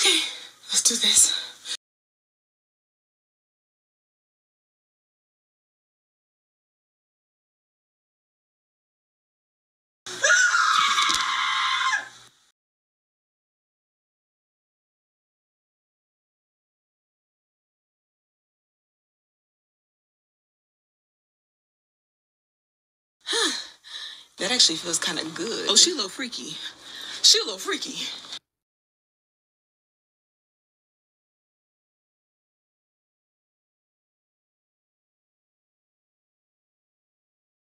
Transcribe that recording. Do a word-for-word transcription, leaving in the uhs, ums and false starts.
Okay, let's do this. That actually feels kind of good. Oh, she a little freaky. She a little freaky.